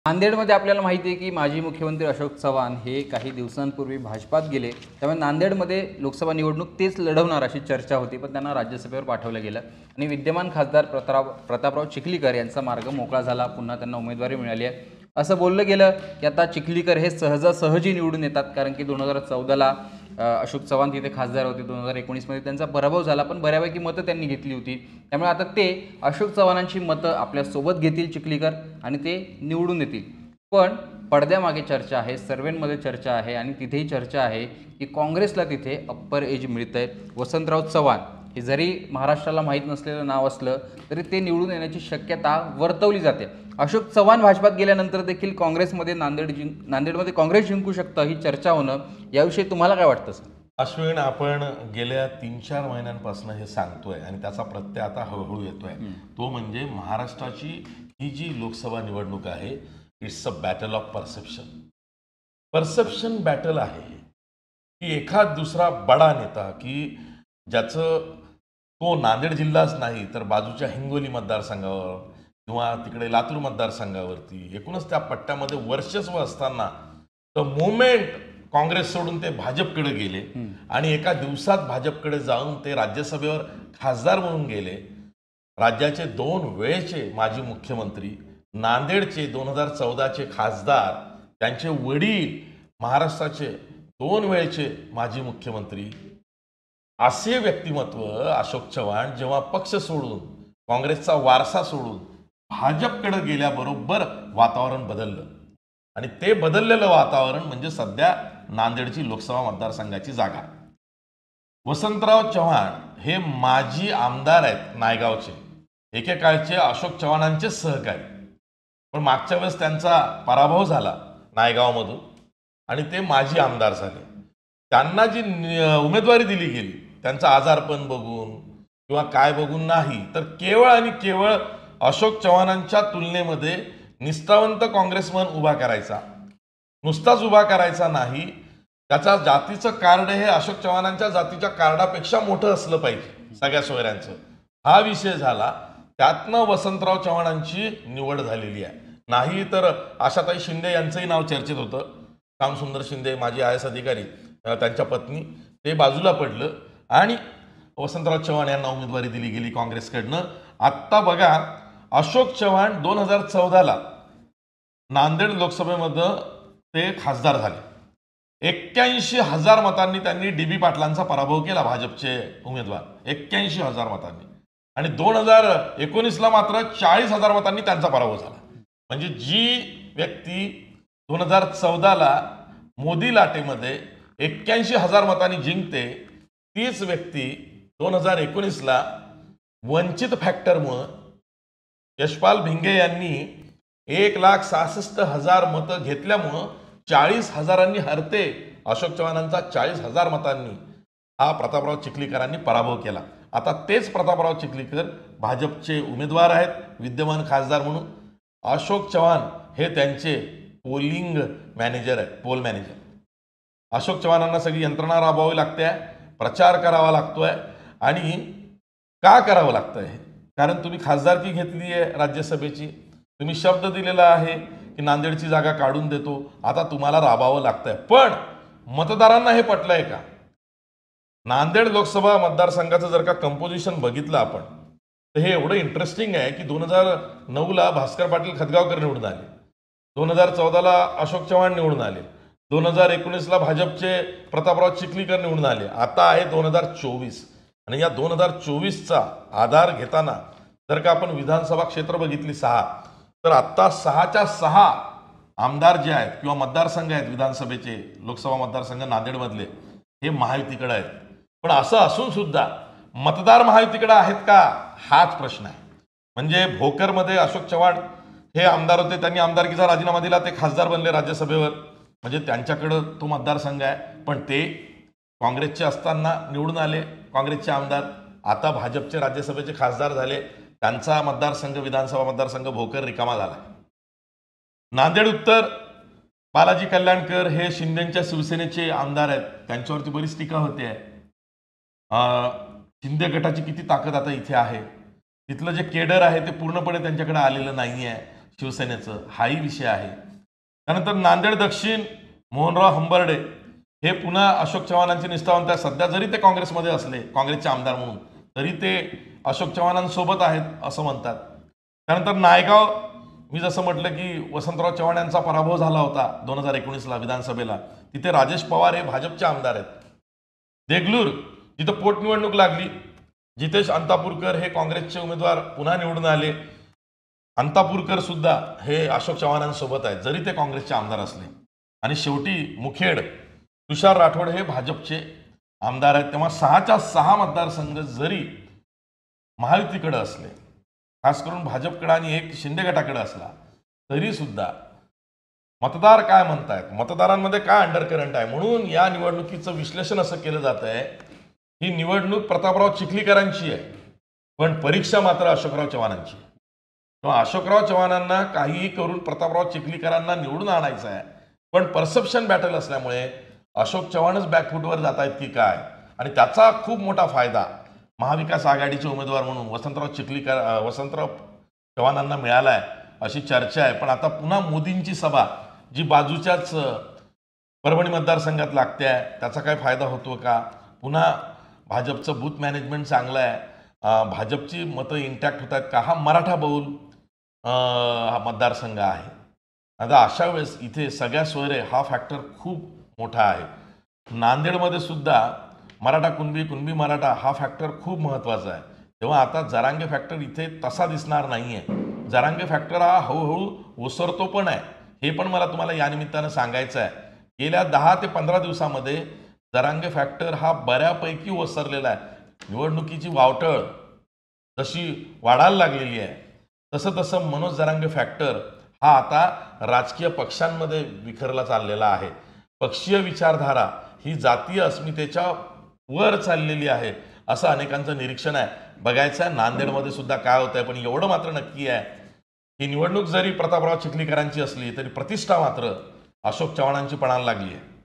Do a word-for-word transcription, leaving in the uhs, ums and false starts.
नांदेडमध्ये आपल्याला माहिती आहे की माजी मुख्यमंत्री अशोक चव्हाण हे काही दिवसांपूर्वी भाजपात गेले। त्यामुळे नांदेडमध्ये लोकसभा निवडणूक तेच लढवणार अशी चर्चा होती, पण त्यांना राज्यसभेवर पाठवलं गेलं आणि विद्यमान खासदार प्रताप प्रतापराव चिखलीकर यांचा मार्ग मोकळा झाला। पुन्हा त्यांना उमेदवारी मिळाली आहे असं बोललं गेलं की आता चिखलीकर हे सहजासहजी निवडून येतात, कारण की दोन हजार चौदाला अशोक चव्हाण तिथे खासदार होते। दोन हजार एकोणीसमध्ये त्यांचा पराभव झाला, पण बऱ्यापैकी मतं त्यांनी घेतली होती। त्यामुळे आता ते अशोक चव्हाणांची मतं आपल्यासोबत घेतील चिखलीकर आणि ते निवडून येतील। पण पडद्यामागे चर्चा आहे, सर्वेंमध्ये चर्चा आहे आणि तिथेही चर्चा आहे की काँग्रेसला तिथे अप्पर एज मिळतंय। वसंतराव चव्हाण हे जरी महाराष्ट्राला माहीत नसलेलं नाव असलं तरी ते निवडून येण्याची शक्यता वर्तवली जाते। अशोक चव्हाण भाजपात गेल्यानंतर देखील काँग्रेसमध्ये नांदेड जिंक नांदेडमध्ये काँग्रेस जिंकू शकतं ही चर्चा होणं, याविषयी तुम्हाला काय वाटतं सर? अश्विन, आपण गेल्या तीन चार महिन्यांपासून हे सांगतोय आणि त्याचा प्रत्यय आता हळूहळू येतोय। तो म्हणजे महाराष्ट्राची ही जी लोकसभा निवडणूक आहे, it's a battle of perception. Perception battle आहे की एखाद दुसरा बडा नेता की ज्याचं तो नांदेड जिल्हाच नाही तर बाजूच्या हिंगोली मतदारसंघावर किंवा तिकडे लातूर मतदारसंघावरती एकूणच त्या पट्ट्यामध्ये वर्चस्व असताना द मोमेंट काँग्रेस सोडून ते भाजपकडे गेले आणि एका दिवसात भाजपकडे जाऊन ते राज्यसभेवर खासदार म्हणून गेले। राज्याचे दोन वेळचे माजी मुख्यमंत्री, नांदेडचे दोन हजार चौदाचे खासदार, त्यांचे वडील महाराष्ट्राचे दोन वेळचे माजी मुख्यमंत्री, असे व्यक्तिमत्व अशोक चव्हाण जेव्हा पक्ष सोडून काँग्रेसचा वारसा सोडून भाजपकडे गेल्याबरोबर वातावरण बदललं आणि ते बदललेलं वातावरण म्हणजे सध्या नांदेडची लोकसभा मतदारसंघाची जागा। वसंतराव चव्हाण हे माजी आमदार आहेत नायगावचे, एकेकाळचे अशोक चव्हाणांचे सहकारी, पण मागच्या वेळेस त्यांचा पराभव झाला नायगावमधून आणि ते माजी आमदार झाले। त्यांना जी उमेदवारी दिली गेली त्यांचा आजारपण बघून किंवा काय बघून नाही, तर केवळ आणि केवळ अशोक चव्हाणांच्या तुलनेमध्ये निष्ठावंत काँग्रेसमन उभा करायचा, नुसताच उभा करायचा नाही, त्याचा जातीचं कार्ड हे अशोक चव्हाणांच्या जातीच्या कार्डापेक्षा मोठं असलं पाहिजे सगळ्या सोयऱ्यांचं, हा विषय झाला। त्यातनं वसंतराव चव्हाणांची निवड झालेली आहे। नाही तर आशाताई शिंदे यांचंही नाव चर्चेत होतं, कामसुंदर शिंदे माजी आय एस अधिकारी, त्यांच्या पत्नी, ते बाजूला पडलं आणि वसंतराव चव्हाण यांना उमेदवारी दिली गेली काँग्रेसकडनं। आत्ता बघा, अशोक चव्हाण दोन हजार चौदाला नांदेड लोकसभेमध्ये ते खासदार झाले। एक्क्याऐंशी हजार मतांनी त्यांनी डी बी पाटलांचा पराभव केला, भाजपचे उमेदवार, एक्क्याऐंशी हजार मतांनी। आणि दोन हजार एकोणीसला मात्र चाळीस हजार मतांनी त्यांचा पराभव झाला। म्हणजे जी व्यक्ती दोन हजार चौदाला मोदी लाटेमध्ये एक्क्याऐंशी हजार मतांनी जिंकते, तीच व्यक्ती दोन हजार एकोणीसला वंचित फॅक्टरमुळं यशपाल भिंगे यांनी एक लाख सहासष्ट हजार मतं घेतल्यामुळं चाळीस हजारांनी हरते अशोक चव्हाणांचा चाळीस हजार मतांनी हा प्रतापराव चिखलीकरांनी पराभव केला। आता तेच प्रतापराव चिखलीकर भाजपचे उमेदवार आहेत विद्यमान खासदार म्हणून। अशोक चव्हाण हे त्यांचे पोलिंग मॅनेजर आहेत, पोल मॅनेजर। अशोक चव्हाणांना सगळी यंत्रणा राबवावी लागते, प्रचार करावा लागतोय। आणि का करावं लागतंय? कारण तुम्ही खासदारकी घेतली आहे राज्यसभेची, तुम्ही शब्द दिलेला आहे की नांदेडची जागा काढून देतो, आता तुम्हाला राबावं लागतंय। पण मतदारांना हे पटलंय का? नांदेड लोकसभा मतदारसंघाचं जर का कंपोजिशन बघितलं आपण, तर हे एवढं इंटरेस्टिंग आहे की दोन हजार नऊला भास्कर पाटील खदगावकर निवडून आले, दोन हजार चौदाला अशोक चव्हाण निवडून आले, दोन हजार एकोणीसला भाजपचे प्रतापराव चिखलीकर निवडून आले, आता आहे दोन हजार चोवीस। आणि या दोन हजार चोवीसचा आधार घेताना जर का आपण विधानसभा क्षेत्र बघितली सहा, तर आत्ता सहाच्या सहा आमदार जे आहेत किंवा मतदारसंघ आहेत विधानसभेचे, लोकसभा मतदारसंघ नांदेडमधले, हे महायुतीकडे आहेत। पण असं असून सुद्धा मतदार महायुतीकडे आहेत का, हाच प्रश्न आहे। म्हणजे भोकरमध्ये अशोक चव्हाण हे आमदार होते, त्यांनी आमदारकीचा राजीनामा दिला, ते खासदार बनले राज्यसभेवर, म्हणजे त्यांच्याकडं तो मतदारसंघ आहे। पण ते काँग्रेसचे असताना निवडून आले, काँग्रेसचे आमदार, आता भाजपचे राज्यसभेचे खासदार झाले, त्यांचा मतदारसंघ विधानसभा मतदारसंघ भोकर रिकामा झाला। नांदेड उत्तर, बालाजी कल्याणकर हे शिंदेच्या शिवसेनेचे आमदार आहेत, त्यांच्यावरती बरीच टीका होते आहे। शिंदे गटाची किती ताकद आता इथे आहे, तिथलं जे केडर आहे ते पूर्णपणे त्यांच्याकडे आलेलं नाही आहे। शिवसेनेचं, हाही विषय आहे. त्यानंतर नांदेड दक्षिण मोहनराव हंबर्डे हे पुन्हा अशोक चव्हाणांचे निष्ठावंत आहेत. सध्या जरी ते काँग्रेसमध्ये असले, काँग्रेसचे आमदार म्हणून, तरी ते अशोक चव्हाणांसोबत आहेत असं म्हणतात. त्यानंतर नायगाव, मी जसं म्हटलं की वसंतराव चव्हाण यांचा पराभव झाला होता दोन हजार एकोणीसला विधानसभेला, तिथे राजेश पवार हे भाजपचे आमदार आहेत. देगलूर जिथं पोटनिवडणूक लागली, जितेश अंतापूरकर हे काँग्रेसचे उमेदवार पुन्हा निवडून आले. अंतापूरकर सुद्धा हे अशोक चव्हाणांसोबत आहेत, जरी ते काँग्रेसचे आमदार असले. आणि शेवटी मुखेड तुषार राठोड हे भाजपचे आमदार आहेत. तेव्हा सहाच्या सहा मतदारसंघ जरी महायुतीकडे असले, खास करून भाजपकडे आणि एक शिंदे गटाकडे असला, तरी सुद्धा मतदार काय म्हणतायत, मतदारांमध्ये काय अंडरकरंट आहे. म्हणून या निवडणुकीचं विश्लेषण असं केलं जात आहे, ही निवडणूक प्रतापराव चिखलीकरांची आहे, पण परीक्षा मात्र अशोकराव चव्हाणांची. तेव्हा अशोकराव चव्हाणांना काहीही करून प्रतापराव चिखलीकरांना निवडून आणायचं आहे, पण परसेप्शन बॅटल असल्यामुळे अशोक चव्हाणच बॅकफूटवर जात आहेत की काय, आणि त्याचा खूप मोठा फायदा महाविकास आघाडीचे उमेदवार म्हणून वसंतराव चिखलीकर वसंतराव चव्हाणांना मिळाला आहे अशी चर्चा आहे. पण आता पुन्हा मोदींची सभा जी बाजूच्याच परभणी मतदारसंघात लागते आहे, त्याचा काय फायदा होतो का? पुन्हा भाजपचं बूथ मॅनेजमेंट चांगलं आहे, भाजपची मतं इंटॅक्ट होत आहेत का? हा मराठा बहुल हा मतदारसंघ आहे. आता अशा वेळेस इथे सगळ्या सोयरे हा फॅक्टर खूप मोठा आहे. नांदेडमध्ये सुद्धा मराठा कुणबी कुणबी मराठा हा फॅक्टर खूप महत्त्वाचा आहे. तेव्हा आता जरांगे फॅक्टर इथे तसा दिसणार नाही आहे. जरांगे फॅक्टर हा हळूहळू ओसरतो पण आहे, हे पण मला तुम्हाला या निमित्तानं सांगायचं आहे. गेल्या दहा ते पंधरा दिवसामध्ये जरांगे फॅक्टर हा बऱ्यापैकी ओसरलेला आहे. निवडणुकीची वावटळ जशी वाढायला लागलेली आहे, तसं तसं मनोज जरांगे फॅक्टर हा आता राजकीय पक्षांमध्ये विखरला चाललेला आहे. पक्षीय विचारधारा ही जातीय अस्मितेच्या वर चाललेली आहे असं अनेकांचं निरीक्षण आहे. बघायचं आहे नांदेडमध्ये सुद्धा काय होत आहे. पण एवढं मात्र नक्की आहे ही निवडणूक जरी प्रतापराव चिखलीकरांची असली तरी प्रतिष्ठा मात्र अशोक चव्हाणांची पणाला लागली आहे.